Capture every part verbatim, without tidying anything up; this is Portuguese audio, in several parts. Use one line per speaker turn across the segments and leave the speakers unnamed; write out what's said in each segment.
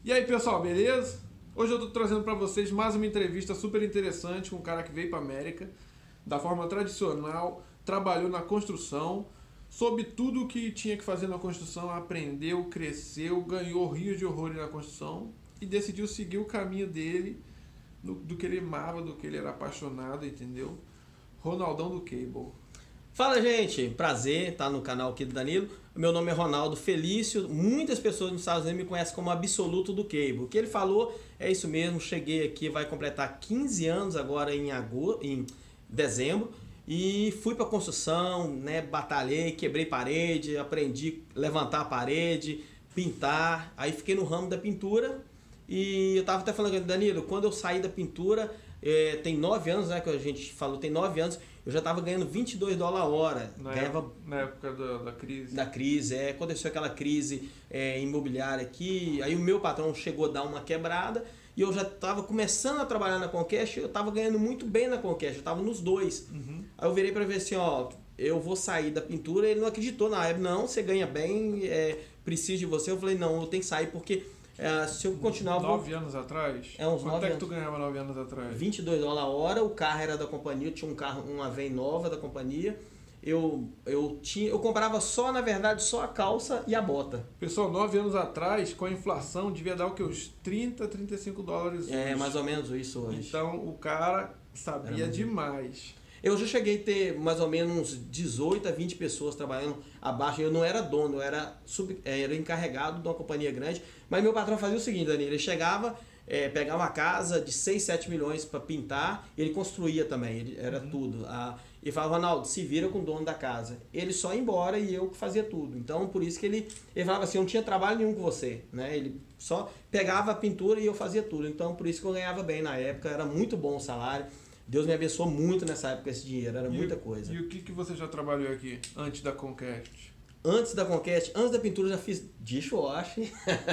E aí, pessoal, beleza? Hoje eu tô trazendo para vocês mais uma entrevista super interessante com um cara que veio para América da forma tradicional, trabalhou na construção, soube tudo o que tinha que fazer na construção, aprendeu, cresceu, ganhou rios de horrores na construção e decidiu seguir o caminho dele, do, do que ele amava, do que ele era apaixonado, entendeu? Ronaldão do Cable.
Fala, gente, prazer estar no canal aqui do Danilo. Meu nome é Ronaldo Felício. Muitas pessoas nos Estados Unidos me conhecem como absoluto do Cable. O que ele falou é isso mesmo. Cheguei aqui, vai completar quinze anos agora em agosto, em dezembro, e fui para construção, né? Batalhei, quebrei parede, aprendi a levantar a parede, pintar. Aí fiquei no ramo da pintura. E eu tava até falando com ele, Danilo, quando eu saí da pintura, é, tem nove anos, né, que a gente falou, tem nove anos, eu já tava ganhando vinte e dois dólares a hora.
Na,
ganhava,
época, na época da, da crise.
Da crise, é, aconteceu aquela crise é, imobiliária aqui, aí o meu patrão chegou a dar uma quebrada, e eu já tava começando a trabalhar na Conquest, eu tava ganhando muito bem na Conquest, eu tava nos dois. Uhum. Aí eu virei pra ver assim, ó, eu vou sair da pintura, ele não acreditou na época, não, você ganha bem, é, preciso de você. Eu falei, não, eu tenho que sair porque... É, se eu continuar...
Nove vou... anos atrás?
É, uns
Quanto é que
anos.
tu ganhava nove anos atrás?
vinte e dois dólares a hora, o carro era da companhia, eu tinha um carro, uma van nova da companhia. Eu, eu, tinha, eu comprava só, na verdade, só a calça e a bota.
Pessoal, nove anos atrás, com a inflação, devia dar o que? Uns trinta, trinta e cinco dólares hoje.
É, mais ou menos isso hoje.
Então, o cara sabia demais.
Eu já cheguei a ter mais ou menos uns dezoito a vinte pessoas trabalhando abaixo. Eu não era dono, eu era, sub, era encarregado de uma companhia grande. Mas meu patrão fazia o seguinte, Danilo, ele chegava, é, pegava uma casa de seis, sete milhões para pintar, ele construía também, ele, era uhum. tudo. Ah, e falava, Ronaldo, se vira com o dono da casa. Ele só ia embora e eu que fazia tudo. Então, por isso que ele, ele falava assim, eu não tinha trabalho nenhum com você. Né? Ele só pegava a pintura e eu fazia tudo. Então, por isso que eu ganhava bem na época, era muito bom o salário. Deus me abençoou muito nessa época esse dinheiro, era
e
muita
o,
coisa.
E o que, que você já trabalhou aqui, antes da Conquest?
Antes da Conquest, antes da pintura, eu já fiz dishwash.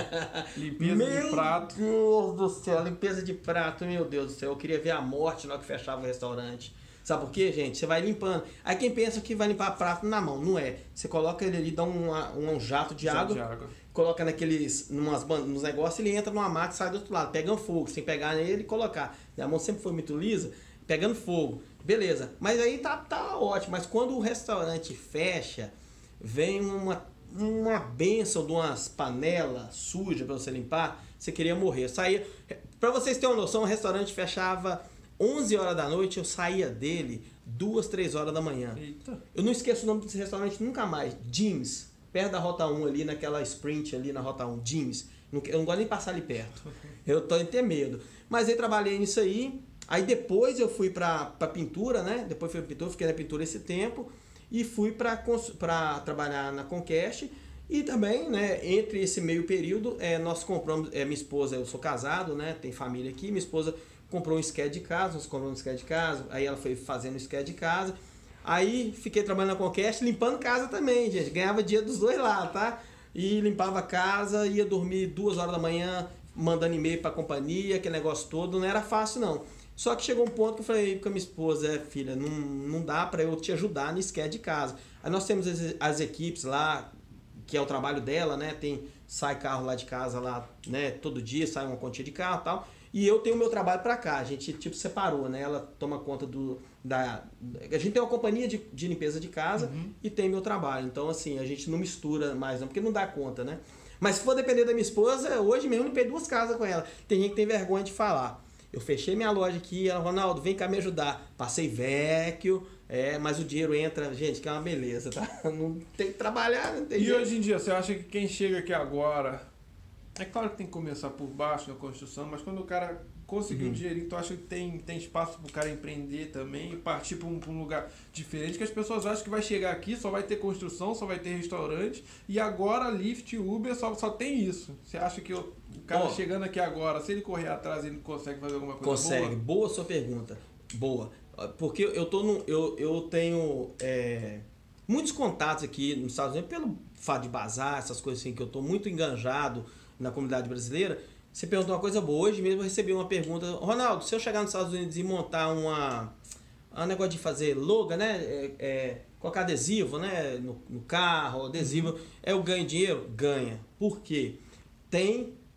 Limpeza
meu
de prato.
Meu Deus do céu, limpeza de prato, meu Deus do céu. Eu queria ver a morte na hora que fechava o restaurante. Sabe por quê, gente? Você vai limpando. Aí quem pensa que vai limpar prato na mão, não é. Você coloca ele ali, dá um, um jato de
jato
água,
de água,
coloca naqueles, numas, nos negócios, ele entra numa máquina e sai do outro lado, pegando fogo, sem pegar nele e colocar. Minha mão sempre foi muito lisa, pegando fogo. Beleza. Mas aí tá, tá ótimo. Mas quando o restaurante fecha, vem uma, uma benção de umas panelas sujas para você limpar, você queria morrer. Eu saía, para vocês terem uma noção, o restaurante fechava onze horas da noite, eu saía dele duas, três horas da manhã.
Eita.
Eu não esqueço o nome desse restaurante nunca mais. Jim's, perto da Rota um ali, naquela sprint ali na Rota um. Jim's. Eu não gosto nem de passar ali perto. Eu tô em ter medo. Mas aí trabalhei nisso aí. Aí depois eu fui pra, pra pintura, né? Depois fui pra pintura, fiquei na pintura esse tempo. E fui pra, pra trabalhar na Conquest. E também, né, entre esse meio período, é, nós compramos, é, minha esposa, eu sou casado, né? Tem família aqui, minha esposa comprou um sked de casa, nós compramos um sked de casa, aí ela foi fazendo um sked de casa. Aí fiquei trabalhando na Conquest, limpando casa também, gente. Ganhava dia dos dois lá, tá? E limpava a casa, ia dormir duas horas da manhã, mandando e-mail pra companhia, aquele negócio todo. Não era fácil, não. Só que chegou um ponto que eu falei com a minha esposa, é, filha, não, não dá para eu te ajudar no sked de casa. Aí nós temos as, as equipes lá, que é o trabalho dela, né? Tem, sai carro lá de casa, lá, né? Todo dia sai uma quantia de carro e tal. E eu tenho o meu trabalho para cá. A gente tipo separou, né? Ela toma conta do... da A gente tem uma companhia de, de limpeza de casa uhum. e tem meu trabalho. Então, assim, a gente não mistura mais, não, porque não dá conta, né? Mas se for depender da minha esposa, hoje mesmo eu limpei duas casas com ela. Tem gente que tem vergonha de falar. Eu fechei minha loja aqui, ela, Ronaldo, vem cá me ajudar. Passei vecchio, é, mas o dinheiro entra, gente, que é uma beleza, tá? Não tem que trabalhar, não tem
E
jeito.
hoje em dia, você acha que quem chega aqui agora... É claro que tem que começar por baixo na construção, mas quando o cara conseguir uhum. um dinheirinho, tu acha que tem, tem espaço pro cara empreender também e partir para um, um lugar diferente, que as pessoas acham que vai chegar aqui, só vai ter construção, só vai ter restaurante, e agora Lyft, Uber, só, só tem isso. Você acha que o, o cara oh. chegando aqui agora, se ele correr atrás, ele consegue fazer alguma coisa
consegue.
boa?
Consegue. Boa sua pergunta. Boa. Porque eu, tô no, eu, eu tenho é, muitos contatos aqui nos Estados Unidos, pelo fato de bazar, essas coisas assim, que eu tô muito enganjado na comunidade brasileira. Você perguntou uma coisa boa. Hoje mesmo eu recebi uma pergunta, Ronaldo, se eu chegar nos Estados Unidos e montar uma um negócio de fazer logo, né, é, é, colocar adesivo, né, no, no carro, adesivo, uhum. é o ganho dinheiro? Ganha. Por quê? Tem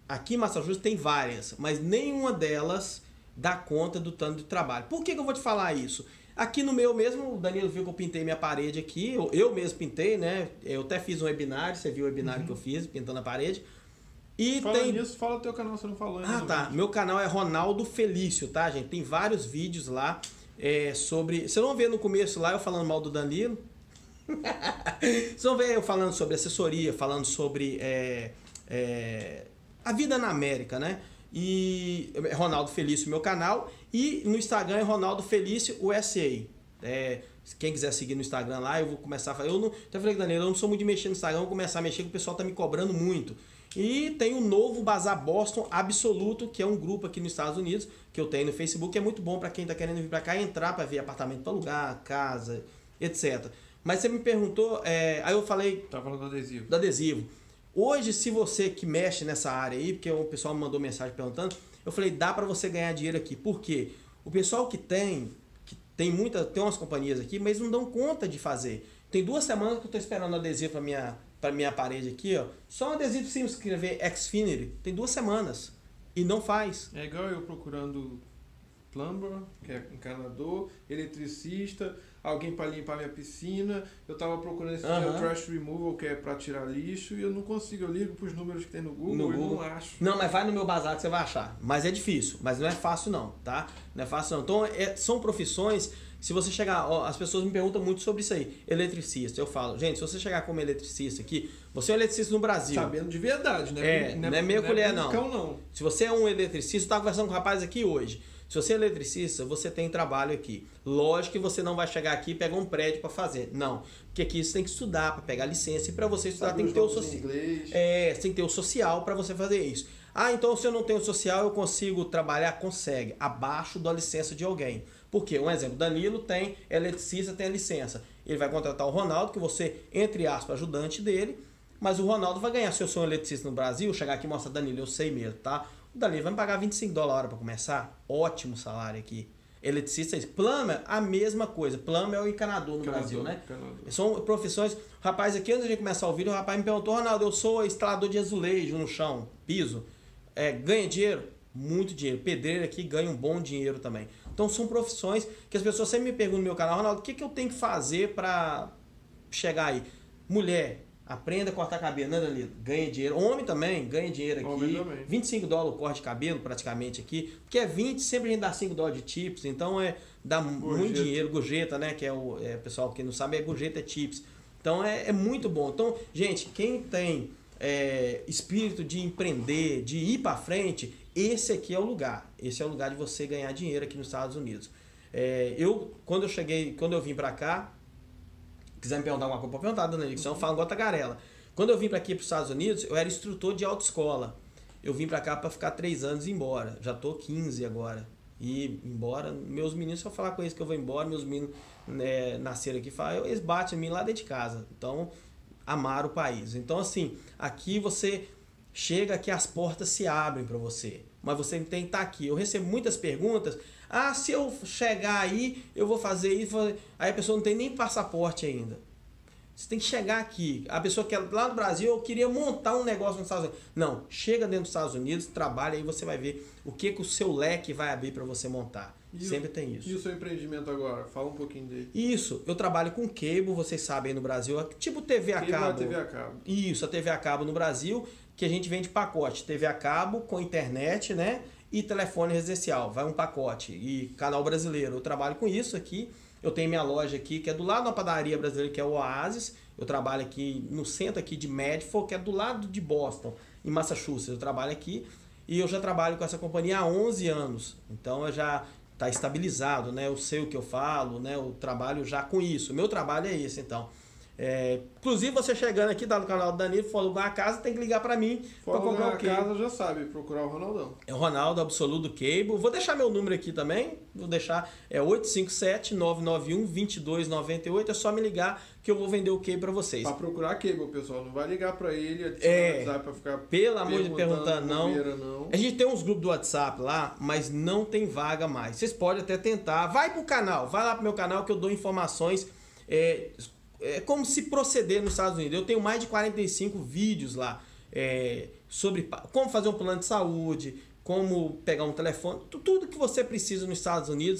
aqui em Massachusetts tem várias, mas nenhuma delas dá conta do tanto de trabalho. Por que, que eu vou te falar isso? Aqui no meu mesmo, o Danilo viu que eu pintei minha parede aqui, eu, eu mesmo pintei, né? Eu até fiz um webinar, você viu o webinar uhum. que eu fiz, pintando a parede. E
fala
tem...
nisso, fala o teu canal, você não falou ainda.
Ah, tá. Vídeo. Meu canal é Ronaldo Felício, tá, gente? Tem vários vídeos lá é, sobre... Vocês vão ver no começo lá eu falando mal do Danilo. Vocês vão ver eu falando sobre assessoria, falando sobre é, é, a vida na América, né? E Ronaldo Felício, meu canal. E no Instagram é Ronaldo Felício U S A. É, quem quiser seguir no Instagram lá, eu vou começar a fazer. Eu não, até falei, Danilo, eu não sou muito de mexer no Instagram, eu vou começar a mexer, que o pessoal tá me cobrando muito. E tem o novo Bazar Boston Absoluto, que é um grupo aqui nos Estados Unidos, que eu tenho no Facebook, que é muito bom para quem tá querendo vir para cá, entrar para ver apartamento para alugar, casa, etcétera. Mas você me perguntou, é, aí eu falei...
Tá falando do adesivo.
Do adesivo. Hoje, se você que mexe nessa área aí, porque o pessoal me mandou mensagem perguntando, eu falei, dá para você ganhar dinheiro aqui. Por quê? O pessoal que tem, que tem muita, tem umas companhias aqui, mas não dão conta de fazer. Tem duas semanas que eu estou esperando adesivo para minha, para minha parede aqui, ó. Só um adesivo sem escrever Xfinity. Tem duas semanas. E não faz.
É igual eu procurando plumber, que é encanador, eletricista, alguém para limpar minha piscina. Eu tava procurando esse
Uhum.
uh-huh. trash removal, que é para tirar lixo, e eu não consigo. Eu ligo pros números que tem no Google
no
e
Google.
não acho.
Não, mas vai no meu bazar que você vai achar. Mas é difícil, mas não é fácil não, tá? Não é fácil não. Então, é, são profissões, se você chegar... Ó, as pessoas me perguntam muito sobre isso aí. Eletricista, eu falo, gente, se você chegar como eletricista aqui, você é um eletricista no Brasil.
Sabendo de verdade, né?
É, não é meia colher não.
não.
Se você é um eletricista, eu tava conversando com um rapaz aqui hoje. Se você é eletricista, você tem trabalho aqui. Lógico que você não vai chegar aqui e pegar um prédio para fazer. Não. Porque aqui você tem que estudar para pegar licença. E para você estudar
Sabe
tem que ter o social. É, você tem que ter o social para você fazer isso. Ah, então se eu não tenho social, eu consigo trabalhar? Consegue. Abaixo da licença de alguém. Por quê? Um exemplo, Danilo tem, é eletricista, tem a licença. Ele vai contratar o Ronaldo, que você, entre aspas, ajudante dele. Mas o Ronaldo vai ganhar. Se eu sou um eletricista no Brasil, chegar aqui e mostrar, Danilo, eu sei mesmo, tá? O Danilo vai me pagar vinte e cinco dólares a hora para começar. Ótimo salário aqui. Eletricista, plumber, a mesma coisa. Plumber é o encanador no encanador, Brasil, né? Encanador. São profissões... O rapaz aqui, antes de a gente começar o vídeo, o rapaz me perguntou, Ronaldo, eu sou instalador de azulejo no chão, piso. É, ganha dinheiro? Muito dinheiro. Pedreiro aqui ganha um bom dinheiro também. Então são profissões que as pessoas sempre me perguntam no meu canal, Ronaldo, o que, que eu tenho que fazer para chegar aí? Mulher... Aprenda a cortar cabelo, né, Danilo? Ganha dinheiro. Homem também, ganha dinheiro aqui.
Homem também.
vinte e cinco dólares o corte de cabelo, praticamente, aqui. Porque é vinte, sempre a gente dá cinco dólares de tips. Então, é, dá gorjeta. Muito dinheiro. Gorjeta, né? Que é o é, pessoal que não sabe, é gorjeta, é tips. Então, é, é muito bom. Então, gente, quem tem é, espírito de empreender, de ir para frente, esse aqui é o lugar. Esse é o lugar de você ganhar dinheiro aqui nos Estados Unidos. É, eu, quando eu cheguei, quando eu vim para cá, quiser me perguntar alguma coisa, pode perguntar, dona Nixon, eu falo igual a tagarela. Quando eu vim para aqui para os Estados Unidos, eu era instrutor de autoescola. Eu vim para cá para ficar três anos e ir embora. Já tô quinze agora. E embora, meus meninos, se eu falar com eles que eu vou embora, meus meninos né, nasceram aqui, falam, eles batem em mim lá dentro de casa. Então, amaram o país. Então, assim, aqui você chega que as portas se abrem para você. Mas você tem que estar aqui. Eu recebo muitas perguntas. Ah, se eu chegar aí, eu vou fazer isso. Aí a pessoa não tem nem passaporte ainda. Você tem que chegar aqui. A pessoa que é lá no Brasil, eu queria montar um negócio nos Estados Unidos. Não, chega dentro dos Estados Unidos, trabalha aí, você vai ver o que, que o seu leque vai abrir para você montar. E Sempre
o,
tem isso.
E o seu empreendimento agora? Fala um pouquinho dele.
Isso, eu trabalho com cable, vocês sabem, no Brasil, tipo T V a
cable
cabo.
É a T V a cabo.
Isso, a T V a cabo no Brasil, que a gente vende pacote. T V a cabo com internet, né? E telefone residencial, vai um pacote. E canal brasileiro, eu trabalho com isso aqui. Eu tenho minha loja aqui, que é do lado da padaria brasileira, que é o Oasis. Eu trabalho aqui no centro aqui de Medford, que é do lado de Boston, em Massachusetts. Eu trabalho aqui e eu já trabalho com essa companhia há onze anos. Então eu já está estabilizado, né? Eu sei o que eu falo, né? Eu trabalho já com isso. O meu trabalho é esse, então. É, inclusive você chegando aqui, tá no canal do Danilo, for alugar uma casa, tem que ligar para mim para comprar o cable.
casa já sabe, procurar o Ronaldão.
É o Ronaldo Absoluto Cable. Vou deixar meu número aqui também. Vou deixar, é oito cinco sete, nove nove um, dois dois nove oito. É só me ligar que eu vou vender o cable para vocês.
Para procurar cable, pessoal. Não vai ligar para ele, adicionar
é,
o WhatsApp para ficar
pelo amor de perguntando, não.
não.
A gente tem uns grupos do WhatsApp lá, mas não tem vaga mais. Vocês podem até tentar. Vai pro canal, vai lá pro meu canal que eu dou informações. É, É como se proceder nos Estados Unidos. Eu tenho mais de quarenta e cinco vídeos lá. é, sobre como fazer um plano de saúde, como pegar um telefone, tudo que você precisa nos Estados Unidos,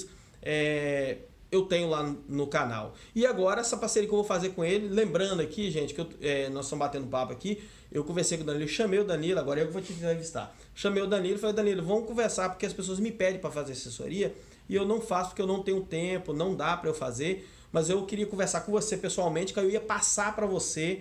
é, eu tenho lá no canal. E agora essa parceria que eu vou fazer com ele, lembrando aqui, gente, que eu, é, nós estamos batendo papo aqui, eu conversei com o Danilo, chamei o Danilo, agora eu vou te entrevistar. Chamei o Danilo e falei, Danilo, vamos conversar, porque as pessoas me pedem para fazer assessoria e eu não faço porque eu não tenho tempo, não dá para eu fazer, mas eu queria conversar com você pessoalmente, que eu ia passar para você,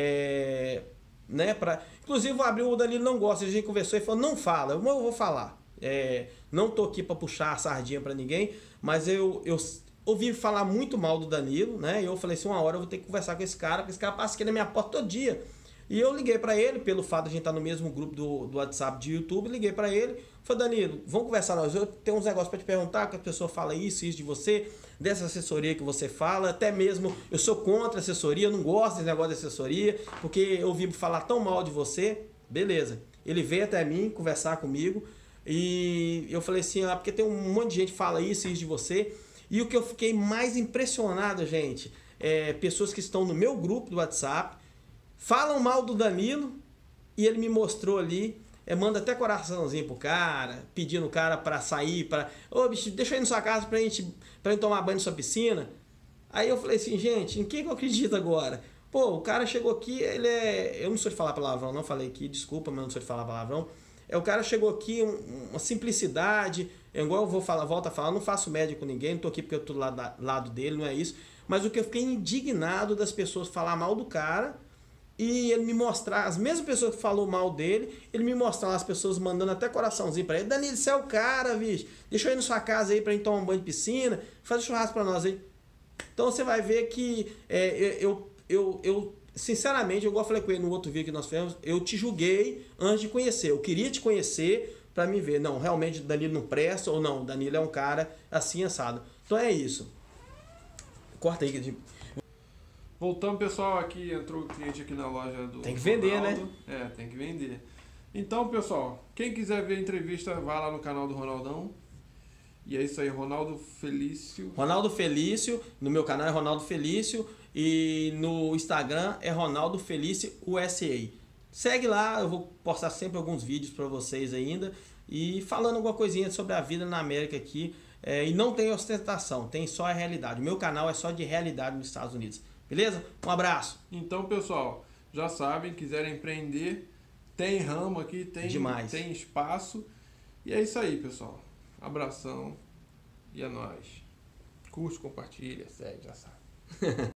é, né, pra... Inclusive vou abrir, o Danilo não gosta, a gente conversou e falou, não fala, eu vou falar. É, não tô aqui para puxar a sardinha para ninguém, mas eu... eu ouvi falar muito mal do Danilo, né? E eu falei assim, uma hora eu vou ter que conversar com esse cara, porque esse cara passa aqui na minha porta todo dia. E eu liguei para ele, pelo fato de a gente estar no mesmo grupo do, do WhatsApp de YouTube, liguei para ele, falei, Danilo, vamos conversar nós, eu tenho uns negócios para te perguntar, que a pessoa fala isso, isso de você, dessa assessoria que você fala, até mesmo eu sou contra a assessoria, eu não gosto desse negócio de assessoria, porque eu ouvi falar tão mal de você, beleza. Ele veio até mim conversar comigo, e eu falei assim, ah, porque tem um monte de gente que fala isso, isso de você. E o que eu fiquei mais impressionado, gente, é pessoas que estão no meu grupo do WhatsApp, falam mal do Danilo e ele me mostrou ali, é, manda até coraçãozinho pro cara, pedindo o cara para sair, para, ô bicho, deixa eu ir na sua casa pra gente, pra gente tomar banho na sua piscina. Aí eu falei assim, gente, em quem que eu acredito agora? Pô, o cara chegou aqui, ele é, eu não sou de falar palavrão, não falei aqui, desculpa, mas não sou de falar palavrão. É, o cara chegou aqui, um, uma simplicidade, é igual eu vou falar, volto a falar, eu não faço média com ninguém, não tô aqui porque eu tô do lado, lado dele, não é isso. Mas o que eu fiquei indignado das pessoas falar mal do cara e ele me mostrar, as mesmas pessoas que falou mal dele, ele me mostrar as pessoas mandando até coraçãozinho pra ele, Danilo, você é o cara, bicho, deixa eu ir na sua casa aí pra gente tomar um banho de piscina, faz um churrasco pra nós aí. Então você vai ver que é, eu, eu, eu sinceramente, eu igual falei com ele no outro vídeo que nós fizemos, eu te julguei antes de conhecer. Eu queria te conhecer para me ver. Não, realmente o Danilo não presta, ou não, o Danilo é um cara assim assado. Então é isso. Corta aí. De...
Voltando, pessoal, aqui entrou o cliente aqui na loja do
Tem que vender,
Ronaldo.
né?
É, tem que vender. Então, pessoal, quem quiser ver a entrevista, vai lá no canal do Ronaldão. E é isso aí, Ronaldo Felício.
Ronaldo Felício, no meu canal é Ronaldo Felício. E no Instagram é Ronaldo Felício U S A. Segue lá, eu vou postar sempre alguns vídeos para vocês ainda. E falando alguma coisinha sobre a vida na América aqui. É, e não tem ostentação, tem só a realidade. O meu canal é só de realidade nos Estados Unidos. Beleza? Um abraço.
Então, pessoal, já sabem, quiserem empreender, tem ramo aqui, tem,
Demais.
tem espaço. E é isso aí, pessoal. Abração e é nóis. Curte, compartilha, segue, já sabe.